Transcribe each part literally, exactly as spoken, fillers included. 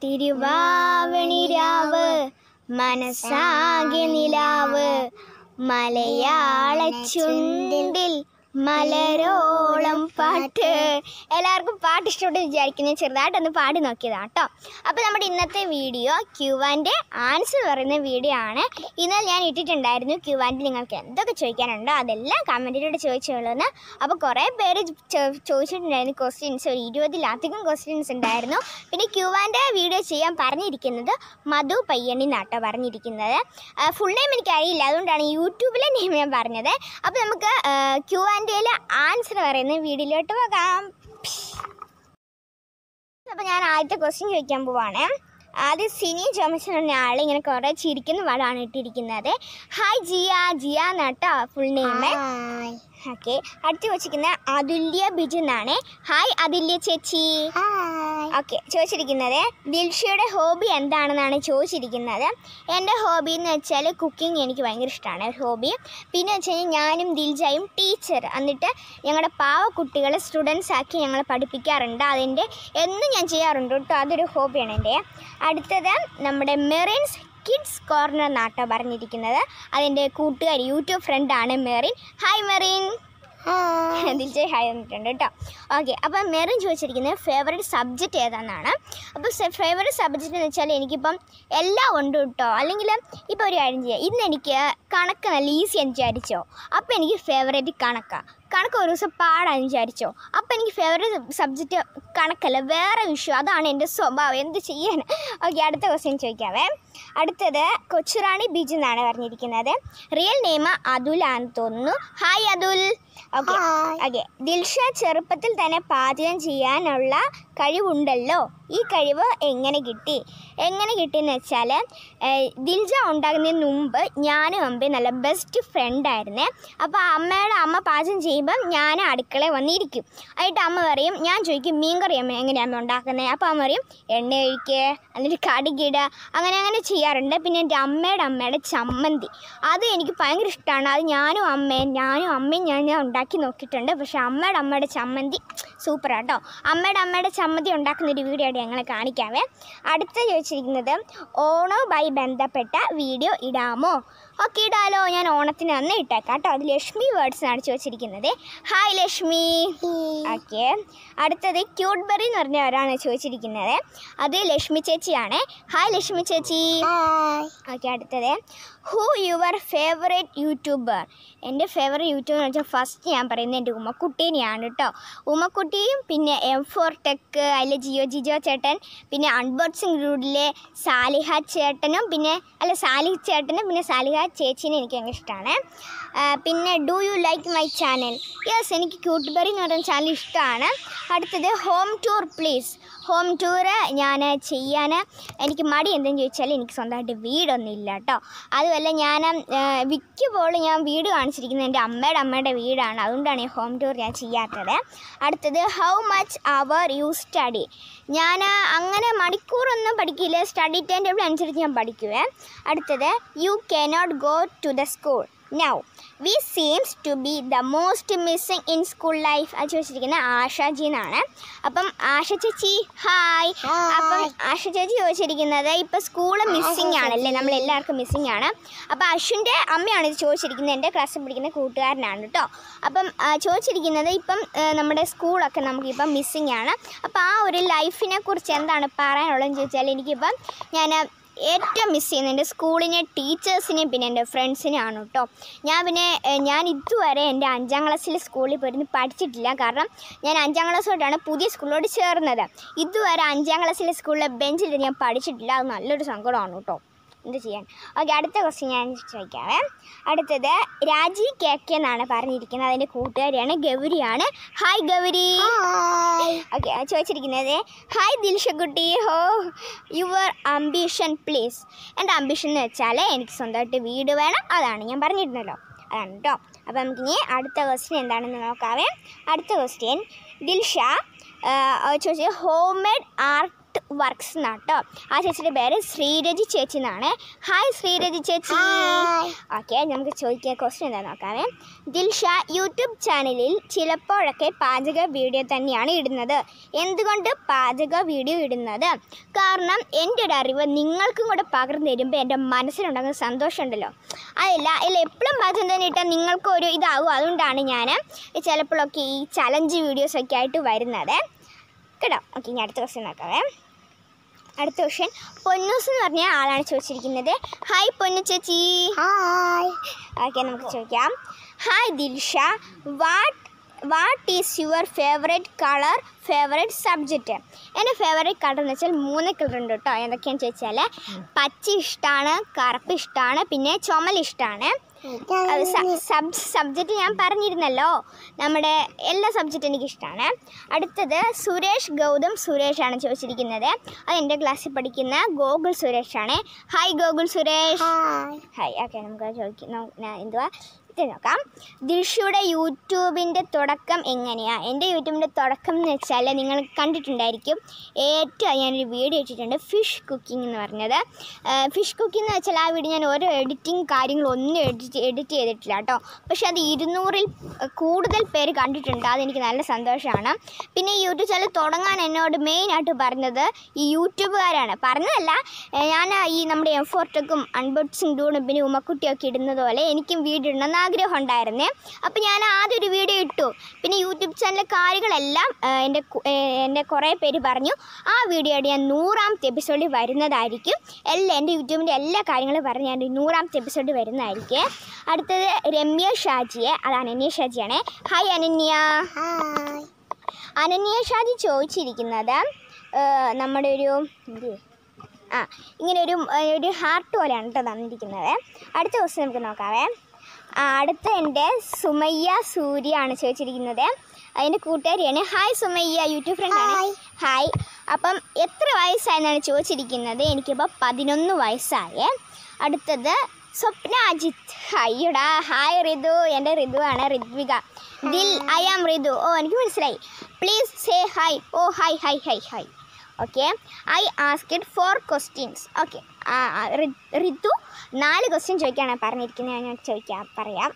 തിരുവാവണിരാവ് മനസ്സാകെ നിലാവ് മലയാള ചുണ്ടിൽ മലരോളം പാട്ട്. എല്ലാവർക്കും പാട്ട് ഇഷ്ടപ്പെട്ട് വിചാരിക്കുന്നത് ചെറുതായിട്ടൊന്ന് പാടി നോക്കിയതാണ് കേട്ടോ. അപ്പോൾ നമ്മുടെ ഇന്നത്തെ വീഡിയോ ക്യൂ ആൻഡ് ആൻസർ പറയുന്ന വീഡിയോ ആണ്. ഇന്നലെ ഞാൻ ഇട്ടിട്ടുണ്ടായിരുന്നു ക്യൂ ആൻഡ് നിങ്ങൾക്ക് എന്തൊക്കെ ചോദിക്കാനുണ്ടോ അതെല്ലാം കമൻറ്റിലൂടെ ചോദിച്ചോളൂന്ന്. അപ്പോൾ കുറേ പേര് ചോദിച്ചിട്ടുണ്ടായിരുന്നു ക്വസ്റ്റ്യൻസ്, ഒരു ഇരുപതിലധികം ക്വസ്റ്റ്യൻസ് ഉണ്ടായിരുന്നു. പിന്നെ ക്യൂ ആൻഡ് വീഡിയോ ചെയ്യാൻ പറഞ്ഞിരിക്കുന്നത് മധു പയ്യണ്ണി നാട്ടോ പറഞ്ഞിരിക്കുന്നത്. ഫുൾ നെയിം എനിക്കറിയില്ല, അതുകൊണ്ടാണ് യൂട്യൂബിലെ നെയിം ഞാൻ പറഞ്ഞത്. അപ്പോൾ നമുക്ക് ക്യൂ ആൻഡ് ആൻസർ പറയുന്ന വീഡിയോയിലോട്ട് പോകാം. അപ്പോൾ ഞാൻ ആദ്യത്തെ ക്വസ്റ്റ്യൻ ചോദിക്കാൻ പോവാണ്. ആദ്യം സിനി ജോമച്ചൻ എന്ന ആൾ ഇങ്ങനെ കുറേ ചിരിക്കുന്ന പാടാണ് ഇട്ടിരിക്കുന്നത്. ഹായ് ജിയ, ജിയ എന്നാട്ടോ ഫുൾ നെയിം. ഓക്കെ, അടുത്ത് ചോദിച്ചിരിക്കുന്നത് അതുല്യ ബിജു എന്നാണ്. ഹായ് അതുല്യ ചേച്ചി. ഓക്കെ, ചോദിച്ചിരിക്കുന്നത് ദിൽഷയുടെ ഹോബി എന്താണെന്നാണ് ചോദിച്ചിരിക്കുന്നത്. എൻ്റെ ഹോബി എന്ന് വെച്ചാൽ കുക്കിംഗ് എനിക്ക് ഭയങ്കര ഇഷ്ടമാണ് ഹോബി. പിന്നെ വെച്ച് കഴിഞ്ഞാൽ ഞാനും ദിൽജയും ടീച്ചർ എന്നിട്ട് ഞങ്ങളുടെ പാവ കുട്ടികളെ സ്റ്റുഡൻസ് ആക്കി ഞങ്ങളെ പഠിപ്പിക്കാറുണ്ട്. അതിൻ്റെ എന്നും ഞാൻ ചെയ്യാറുണ്ട് കേട്ടോ, അതൊരു ഹോബിയാണ് എൻ്റെ. അടുത്തത് നമ്മുടെ മെറിൻസ് കിഡ്സ് കോർണർ നാട്ടോ പറഞ്ഞിരിക്കുന്നത്. അതിൻ്റെ കൂട്ടുകാരി യൂട്യൂബ് ഫ്രണ്ടാണ് മെറിൻ. ഹായ് മെറിൻ. ദിൽജയ് ഹായ് വന്നിട്ടുണ്ട് കേട്ടോ. ഓക്കെ, അപ്പം മെറിൻ ചോദിച്ചിരിക്കുന്നത് ഫേവറേറ്റ് സബ്ജക്റ്റ് ഏതാണെന്നാണ്. അപ്പോൾ ഫേവറേറ്റ് സബ്ജക്റ്റ് എന്ന് വെച്ചാൽ എനിക്കിപ്പം എല്ലാം ഉണ്ട് കേട്ടോ. അല്ലെങ്കിൽ ഇപ്പോൾ ഒരു കാര്യം ചെയ്യാം, ഇന്ന് എനിക്ക് കണക്ക് നല്ല ഈസി എന്ന് വിചാരിച്ചോ, അപ്പോൾ എനിക്ക് ഫേവറേറ്റ് കണക്കാണ്. കണക്ക് ഒരു ദിവസം പാടാന്ന് വിചാരിച്ചോ, അപ്പോൾ എനിക്ക് ഫേവറേറ്റ് സബ്ജക്റ്റ് കണക്കല്ല, വേറെ വിഷയം. അതാണ് എൻ്റെ സ്വഭാവം, എന്ത് ചെയ്യാൻ. ഓക്കെ, അടുത്ത ക്വസ്റ്റ്യൻ ചോദിക്കാവേ. അടുത്തത് കൊച്ചുറാണി ബിജു എന്നാണ് പറഞ്ഞിരിക്കുന്നത്. റിയൽ നെയിം അതുലാന്ന് തോന്നുന്നു. Hi Athul. Okay okay Dilsha ചെറുപ്പത്തിൽ തന്നെ പാചകം ചെയ്യാനുള്ള കഴിവുണ്ടല്ലോ, ഈ കഴിവ് എങ്ങനെ കിട്ടി? എങ്ങനെ കിട്ടിയെന്ന് വെച്ചാൽ ദിൽജ ഉണ്ടാകുന്നതിന് മുമ്പ് ഞാനും അമ്മയും നല്ല ബെസ്റ്റ് ഫ്രണ്ടായിരുന്നേ. അപ്പോൾ അമ്മയുടെ അമ്മ പാചകം ചെയ്യുമ്പം ഞാൻ അടുക്കളയിൽ വന്നിരിക്കും. ആയിട്ട് അമ്മ പറയും, ഞാൻ ചോദിക്കും മീൻകറി അമ്മ എങ്ങനെയാണ് അമ്മ ഉണ്ടാക്കുന്നത്? അപ്പോൾ അമ്മ പറയും എണ്ണ ഒഴിക്കുക, എന്നിട്ട് കടുകിടുക, അങ്ങനെ അങ്ങനെ ചെയ്യാറുണ്ട്. പിന്നെ എൻ്റെ അമ്മയുടെ അമ്മയുടെ ചമ്മന്തി അത് എനിക്ക് ഭയങ്കര ഇഷ്ടമാണ്. അത് ഞാനും അമ്മയും ഞാനും അമ്മയും ഞാൻ ഞാൻ ഉണ്ടാക്കി നോക്കിയിട്ടുണ്ട്. പക്ഷേ അമ്മയുടെ അമ്മയുടെ ചമ്മന്തി സൂപ്പറാണ് കേട്ടോ. അമ്മയുടെ അമ്മയുടെ ചമ്മന്തി ഉണ്ടാക്കുന്നൊരു വീഡിയോ ആയിട്ട് ഞങ്ങളെ കാണിക്കാവേ. അടുത്ത ചോദിച്ചിരിക്കുന്നത് ഓണവുമായി ബന്ധപ്പെട്ട വീഡിയോ ഇടാമോ? ഓക്കെ, ഇടാലോ. ഞാൻ ഓണത്തിന് അന്ന് ഇട്ടേക്കാം കേട്ടോ. അത് ലക്ഷ്മി വേർഡ്സ് ആണ് ചോദിച്ചിരിക്കുന്നത്. ഹായ് ലക്ഷ്മി. ഓക്കെ, അടുത്തത് ക്യൂട്ട്ബെറി എന്ന് പറഞ്ഞ ആരാണ് ചോദിച്ചിരിക്കുന്നത്. അത് ലക്ഷ്മി ചേച്ചിയാണ്. ഹായ് ലക്ഷ്മി ചേച്ചി. ഓക്കെ, അടുത്തത് ഹൂ യുവർ ഫേവറേറ്റ് യൂട്യൂബർ? എൻ്റെ ഫേവറേറ്റ് യൂട്യൂബർ എന്ന് വെച്ചാൽ ഫസ്റ്റ് ഞാൻ പറയുന്നത് എൻ്റെ ഉമ്മക്കുട്ടീനെയാണ് കേട്ടോ. ഉമ്മക്കുട്ടിയും പിന്നെ എം ഫോർ ടെക്ക്, അതിലെ ജിയോ ജിജോ ചേട്ടൻ, പിന്നെ അൺബോക്സിംഗ് റൂഡിലെ സാലിഹ ചേട്ടനും പിന്നെ അല്ല സാലിഹ ചേട്ടനും പിന്നെ സാലിഹ ചേച്ചീനെ എനിക്ക് ഭയങ്കര ഇഷ്ടമാണ്. പിന്നെ do you like my channel? Yes, എനിക്ക് ക്യൂട്ട്ബെറി എന്ന് പറയുന്ന ചാനൽ ഇഷ്ടമാണ്. അടുത്തത് home tour please. Home tour ഞാൻ ചെയ്യാൻ എനിക്ക് മടി എന്തെന്ന് ചോദിച്ചാൽ എനിക്ക് സ്വന്തമായിട്ട് വീടൊന്നും ഇല്ല കേട്ടോ. അതുമല്ല ഞാൻ വിൽക്കുമ്പോൾ ഞാൻ വീട് കാണിച്ചിരിക്കുന്നത് എൻ്റെ അമ്മയുടെ അമ്മയുടെ വീടാണ്, അതുകൊണ്ടാണ് ഈ ഹോം ടൂർ ഞാൻ ചെയ്യാത്തത്. അടുത്തത് how much hour you study? ഞാൻ അങ്ങനെ മണിക്കൂറൊന്നും പഠിക്കില്ല, സ്റ്റഡി ടൈം ടേബിൾ അനുസരിച്ച് ഞാൻ പഠിക്കുവേ. അടുത്തത് you cannot go to the school now we seems to be the most missing in school life. അത് ചോദിച്ചിരിക്കുന്നത് ആഷാജി എന്നാണ്. അപ്പം ആഷ ചേച്ചി ഹായ്. അപ്പം ആഷ ചേച്ചി ചോദിച്ചിരിക്കുന്നത് ഇപ്പം സ്കൂള് മിസ്സിങ് ആണല്ലേ, നമ്മളെല്ലാവർക്കും മിസ്സിങ് ആണ്. അപ്പം അശ്വിൻ്റെ അമ്മയാണ് ഇത് ചോദിച്ചിരിക്കുന്നത്, എൻ്റെ ക്ലാസ്സിൽ പഠിക്കുന്ന കൂട്ടുകാരനാണ് കേട്ടോ. അപ്പം ചോദിച്ചിരിക്കുന്നത് ഇപ്പം നമ്മുടെ സ്കൂളൊക്കെ നമുക്കിപ്പം മിസ്സിങ് ആണ്. അപ്പം ആ ഒരു ലൈഫിനെ കുറിച്ച് എന്താണ് പറയാനുള്ളതെന്ന് ചോദിച്ചാൽ എനിക്കിപ്പം ഞാൻ ഏറ്റവും മിസ് ചെയ്യുന്നത് എൻ്റെ സ്കൂളിനെ ടീച്ചേഴ്സിനെയും പിന്നെ എൻ്റെ ഫ്രണ്ട്സിനെയാണ് കേട്ടോ. ഞാൻ പിന്നെ ഞാൻ ഇതുവരെ എൻ്റെ അഞ്ചാം ക്ലാസ്സിൽ സ്കൂളിൽ പോയിരുന്നു പഠിച്ചിട്ടില്ല, കാരണം ഞാൻ അഞ്ചാം ക്ലാസ് തൊട്ടാണ് പുതിയ സ്കൂളിലോട്ട് ചേർന്നത്. ഇതുവരെ അഞ്ചാം ക്ലാസ്സിലെ സ്കൂളിലെ ബെഞ്ചിൽ ഞാൻ പഠിച്ചിട്ടില്ല, അത് നല്ലൊരു സങ്കടമാണ് കേട്ടോ, എന്ത് ചെയ്യാൻ. ഓക്കെ, അടുത്ത ക്വസ്റ്റ്യൻ ഞാൻ ചോദിക്കാവേ. അടുത്തത് രാജി കെ കെ എന്നാണ് പറഞ്ഞിരിക്കുന്നത്. അതിൻ്റെ കൂട്ടുകാരിയാണ് ഗൗരിയാണ്. ഹായ് ഗൗരി. ഓക്കെ, ചോദിച്ചിരിക്കുന്നത് ഹായ് ദിൽഷക്കുട്ടി, ഹോ യുവർ അംബിഷൻ പ്ലീസ്? എൻ്റെ അംബിഷൻ എന്ന് വെച്ചാൽ എനിക്ക് സ്വന്തമായിട്ട് വീട് വേണം, അതാണ് ഞാൻ പറഞ്ഞിരുന്നല്ലോ, അതാണ് കേട്ടോ. അപ്പോൾ നമുക്കിനി അടുത്ത ക്വസ്റ്റ്യൻ എന്താണെന്ന് നോക്കാവേ. അടുത്ത ക്വസ്റ്റ്യൻ ദിൽഷ ചോദിച്ചത് ഹോം മെയ്ഡ് ആർട്ട് വർക്ക്സ് എന്നാട്ടോ. ആ ചേച്ചിയുടെ പേര് ശ്രീരജി ചേച്ചി എന്നാണ്. ഹായ് ശ്രീരജി ചേച്ചി. ഓക്കെ, നമുക്ക് ചോദിക്കുക ക്വസ്റ്റ്യൻ എന്താ നോക്കാവേ. ദിൽഷ യൂട്യൂബ് ചാനലിൽ ചിലപ്പോഴൊക്കെ പാചക വീഡിയോ തന്നെയാണ് ഇടുന്നത്. എന്തുകൊണ്ട് പാചക വീഡിയോ ഇടുന്നത്? കാരണം എൻ്റെ ഒരു അറിവ് നിങ്ങൾക്കും കൂടെ പകർന്നു തരുമ്പോൾ എൻ്റെ മനസ്സിലുണ്ടാകുന്ന സന്തോഷമുണ്ടല്ലോ, അതല്ല അതിൽ എപ്പോഴും പാചകം തന്നെ ഇട്ടാൽ നിങ്ങൾക്കൊരു ഇതാവും. അതുകൊണ്ടാണ് ഞാൻ ചിലപ്പോഴൊക്കെ ഈ ചലഞ്ച് വീഡിയോസൊക്കെ ആയിട്ട് വരുന്നത് കേട്ടോ. ഓക്കെ, ഇനി അടുത്ത ക്വസ്റ്റ്യൻ നോക്കാവേ. അടുത്ത ക്വസ്റ്റ്യൻ പൊന്നൂസ് എന്ന് പറഞ്ഞ ആളാണ് ചോദിച്ചിരിക്കുന്നത്. ഹായ് പൊന്നു ചേച്ചി. ഹായ്. ഓക്കെ, നമുക്ക് ചോദിക്കാം. Hi Dilsha, what what is your favourite colour, favourite subject? എൻ്റെ ഫേവറേറ്റ് കളർ എന്ന് വെച്ചാൽ മൂന്ന് കളർ ഉണ്ട് കേട്ടോ. എന്തൊക്കെയാണെന്ന് ചോദിച്ചാൽ പച്ച ഇഷ്ടമാണ്, കറുപ്പ് ഇഷ്ടമാണ്, പിന്നെ ചുമൽ ഇഷ്ടമാണ്. സബ് സബ്ജക്റ്റ് ഞാൻ പറഞ്ഞിരുന്നല്ലോ, നമ്മുടെ എല്ലാ സബ്ജക്റ്റും എനിക്കിഷ്ടമാണ്. അടുത്തത് സുരേഷ് ഗൗതം സുരേഷാണ് ചോദിച്ചിരിക്കുന്നത്. അത് എൻ്റെ ക്ലാസ്സിൽ പഠിക്കുന്ന ഗോകുൽ സുരേഷാണ്. Hi Gokul Suresh. Hi. Okay, നമുക്ക് ചോദിക്കുന്ന എന്തുവാ ഇത് നോക്കാം. ദിൽഷയുടെ യൂട്യൂബിൻ്റെ തുടക്കം എങ്ങനെയാണ്? എൻ്റെ യൂട്യൂബിൻ്റെ തുടക്കം എന്ന് വെച്ചാൽ നിങ്ങൾ കണ്ടിട്ടുണ്ടായിരിക്കും, ഏറ്റവും ഞാനൊരു വീഡിയോ ഇട്ടിട്ടുണ്ട്, ഫിഷ് കുക്കിംഗ് എന്ന് പറഞ്ഞത്. ഫിഷ് കുക്കിംഗ് എന്ന് വെച്ചാൽ ആ വീഡിയോ ഞാൻ ഓരോ എഡിറ്റിംഗ് കാര്യങ്ങളൊന്നും എഡിറ്റ് എഡിറ്റ് ചെയ്തിട്ടില്ല കേട്ടോ. പക്ഷെ അത് ഇരുന്നൂറിൽ കൂടുതൽ പേര് കണ്ടിട്ടുണ്ട്. അതെനിക്ക് നല്ല സന്തോഷമാണ്. പിന്നെ ഈ യൂട്യൂബ് ചാനൽ തുടങ്ങാൻ എന്നോട് മെയിനായിട്ട് പറഞ്ഞത് ഈ യൂട്യൂബുകാരാണ്. പറഞ്ഞതല്ല, ഞാൻ ഈ നമ്മുടെ എഫോർട്ടൊക്കും അൺബോക്സിംഗ് ഡൂണും പിന്നെ ഉമ്മക്കുട്ടിയൊക്കെ ഇടുന്നത് പോലെ എനിക്കും വീഡിയോ ഇടണമെന്ന് ആഗ്രഹം ഉണ്ടായിരുന്നേ. അപ്പോൾ ഞാൻ ആദ്യം ഒരു വീഡിയോ ഇട്ടു. പിന്നെ യൂട്യൂബ് ചാനലിലെ കാര്യങ്ങളെല്ലാം എൻ്റെ എൻ്റെ കുറേ പേര് പറഞ്ഞു ആ വീഡിയോയുടെ ഞാൻ നൂറാമത്തെ എപ്പിസോഡിൽ വരുന്നതായിരിക്കും. എല്ലാ എൻ്റെ യൂട്യൂബിൻ്റെ എല്ലാ കാര്യങ്ങളും പറഞ്ഞ് ഞാൻ നൂറാമത്തെ എപ്പിസോഡിൽ വരുന്നതായിരിക്കും. അടുത്തത് രമ്യ ഷാജിയെ, അത് അനന്യ ഷാജിയാണ്. ഹായ് അനന്യ. അനന്യ ഷാജി ചോദിച്ചിരിക്കുന്നത് നമ്മുടെ ഒരു ആ ഇങ്ങനെ ഒരു ഒരു ഹാർട്ട് പോലെയാണ് കേട്ടോ തന്നിരിക്കുന്നത്. അടുത്ത ദിവസം നമുക്ക് നോക്കാവേ. അടുത്ത എൻ്റെ സുമയ്യ സൂര്യ ആണ് ചോദിച്ചിരിക്കുന്നത്. അതിൻ്റെ കൂട്ടുകാരിയാണ്. ഹായ് സുമയ്യ, യൂട്യൂബ് ഫ്രണ്ടാണ്. ഹായ്. അപ്പം എത്ര വയസ്സായെന്നാണ് ചോദിച്ചിരിക്കുന്നത്. എനിക്കിപ്പോൾ പതിനൊന്ന് വയസ്സായേ. അടുത്തത് സ്വപ്ന അജിത്ത്. ഹായ്യടാ. ഹായ് ഋതു. എൻ്റെ ഋതു ആണ്, ഋത്വിക. ദിൽ ഐ ആം ഋതു. ഓ, എനിക്ക് മനസ്സിലായി. Please say hi. ഓ hi hi hi hi. Okay, I asked for questions. Okay, Ritu നാല് ക്വസ്റ്റ്യൻ ചോദിക്കാനാണ് പറഞ്ഞിരിക്കുന്നത്. ഞാൻ ചോദിക്കാം പറയാം.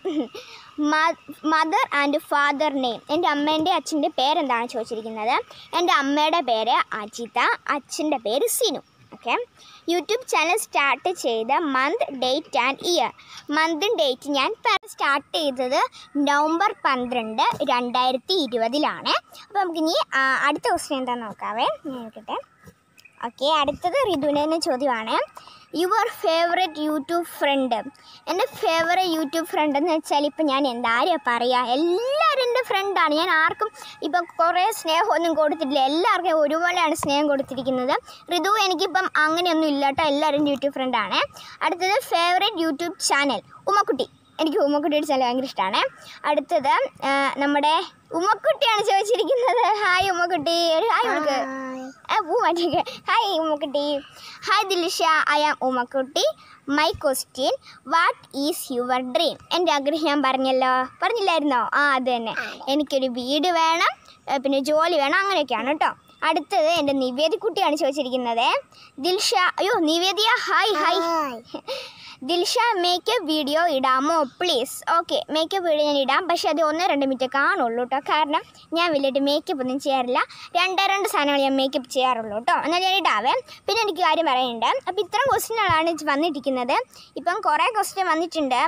Mother and father name. എൻ്റെ അമ്മേൻ്റെ അച്ഛൻ്റെ പേരെന്താണ് ചോദിച്ചിരിക്കുന്നത്. എൻ്റെ അമ്മയുടെ പേര് അജിത, അച്ഛൻ്റെ പേര് Sinu. Okay, YouTube channel start ചെയ്ത മന്ത്, ഡേറ്റ് ആൻഡ് ഇയർ. മന്തും ഡേറ്റ് ഞാൻ സ്റ്റാർട്ട് ചെയ്തത് നവംബർ പന്ത്രണ്ട് രണ്ടായിരത്തി ഇരുപതിലാണ്. അപ്പോൾ നമുക്കിനി അടുത്ത ക്വസ്റ്റ്യൻ എന്താണെന്ന് നോക്കാവേ. ഞാൻ നോക്കട്ടെ. ഓക്കെ, അടുത്തത് ഋതുവിൻ്റെ ചോദ്യമാണ്. Your favourite YouTube friend. എൻ്റെ ഫേവറേറ്റ് യൂട്യൂബ് ഫ്രണ്ട് എന്ന് വെച്ചാൽ ഇപ്പം ഞാൻ എന്താരെയാണ് പറയുക, എല്ലാവരും എൻ്റെ ഫ്രണ്ടാണ്. ഞാൻ ആർക്കും ഇപ്പം കുറേ സ്നേഹമൊന്നും കൊടുത്തിട്ടില്ല, എല്ലാവർക്കും ഒരുപോലെയാണ് സ്നേഹം കൊടുത്തിരിക്കുന്നത്. ഋതു എനിക്കിപ്പം അങ്ങനെയൊന്നും ഇല്ല കേട്ടോ, എല്ലാവരും യൂട്യൂബ് ഫ്രണ്ടാണ്. അടുത്തത് ഫേവറേറ്റ് യൂട്യൂബ് ചാനൽ ഉമ്മക്കുട്ടി. എനിക്ക് ഉമ്മക്കുട്ടിയുടെ ചാനൽ ഭയങ്കര ഇഷ്ടമാണ്. അടുത്തത് നമ്മുടെ ഉമ്മക്കുട്ടിയാണ് ചോദിച്ചിരിക്കുന്നത്. ഹായ് ഉമ്മക്കുട്ടി. ഒരു ഹായ് കൊടുക്ക്. പൂ മാറ്റിയൊക്കെ. ഹായ് ഉമ്മക്കുട്ടി. ഹായ് ദിൽഷ, ഐ ആം ഉമ്മക്കുട്ടി. My question, what is your dream? എൻ്റെ ആഗ്രഹം ഞാൻ പറഞ്ഞല്ലോ, പറഞ്ഞില്ലായിരുന്നോ? ആ, അത് തന്നെ. എനിക്കൊരു വീട് വേണം, പിന്നെ ജോലി വേണം, അങ്ങനെയൊക്കെയാണ് കേട്ടോ. അടുത്തത് എൻ്റെ നിവേദിക്കുട്ടിയാണ് ചോദിച്ചിരിക്കുന്നത്. ദിൽഷ, അയ്യോ Nivedya, hi hi. Dilsha makeup video ഇടാമോ പ്ലീസ്? ഓക്കെ, മേക്കപ്പ് വീഡിയോ ഞാൻ ഇടാം, പക്ഷേ അത് ഒന്നോ രണ്ട് മിനിറ്റ് കാണുള്ളൂ കേട്ടോ. കാരണം ഞാൻ വലിയിട്ട് മേക്കപ്പ് ഒന്നും ചെയ്യാറില്ല. രണ്ടേ രണ്ട് സാധനങ്ങൾ ഞാൻ മേക്കപ്പ് ചെയ്യാറുള്ളൂ കേട്ടോ. എന്നാൽ ഞാൻ ഇടാവേ. പിന്നെ എനിക്ക് കാര്യം പറയാനുണ്ട്. അപ്പോൾ ഇത്രയും ക്വസ്റ്റ്യനുകളാണ് വന്നിട്ടിരിക്കുന്നത്. ഇപ്പം കുറേ ക്വസ്റ്റ്യൻ വന്നിട്ടുണ്ട്,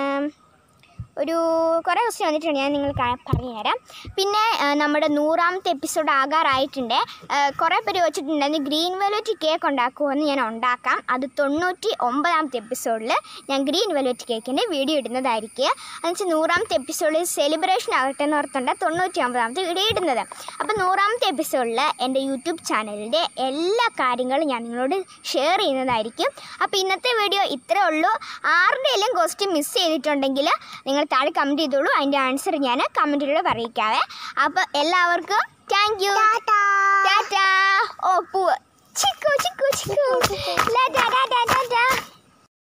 ഒരു കുറേ ക്വസ്റ്റ്യൻ വന്നിട്ടുണ്ട്, ഞാൻ നിങ്ങൾക്ക് പറഞ്ഞുതരാം. പിന്നെ നമ്മുടെ നൂറാമത്തെ എപ്പിസോഡ് ആകാറായിട്ടുണ്ട്. കുറേ പേര് വെച്ചിട്ടുണ്ടായിരുന്നു ഗ്രീൻ വെൽവെറ്റ് കേക്ക് ഉണ്ടാക്കുമെന്ന്. ഞാൻ ഉണ്ടാക്കാം. അത് തൊണ്ണൂറ്റി ഒമ്പതാമത്തെ എപ്പിസോഡിൽ ഞാൻ ഗ്രീൻ വെൽവെറ്റ് കേക്കിൻ്റെ വീഡിയോ ഇടുന്നതായിരിക്കും. എന്ന് വെച്ചാൽ നൂറാമത്തെ എപ്പിസോഡിൽ സെലിബ്രേഷൻ ആകട്ടെ എന്ന് ഓർത്തുണ്ട് തൊണ്ണൂറ്റി ഒമ്പതാമത്തെ വീഡിയോ ഇടുന്നത്. അപ്പോൾ നൂറാമത്തെ എപ്പിസോഡിൽ എൻ്റെ യൂട്യൂബ് ചാനലിൻ്റെ എല്ലാ കാര്യങ്ങളും ഞാൻ നിങ്ങളോട് ഷെയർ ചെയ്യുന്നതായിരിക്കും. അപ്പോൾ ഇന്നത്തെ വീഡിയോ ഇത്രേ ഉള്ളൂ. ആരുടെയെല്ലാം ക്വസ്റ്റ്യൻ മിസ് ചെയ്തിട്ടുണ്ടെങ്കിൽ നിങ്ങൾ താഴെ കമൻറ്റ് ചെയ്തോളൂ. അതിൻ്റെ ആൻസർ ഞാൻ കമൻറ്റിലൂടെ പറയിക്കാവേ. അപ്പോൾ എല്ലാവർക്കും താങ്ക് യു. ടാറ്റാ. ഓ പൂവ് ചിക്കു ചിക്കു ചിക്കു. ടാറ്റാ ടാറ്റാ ടാറ്റാ.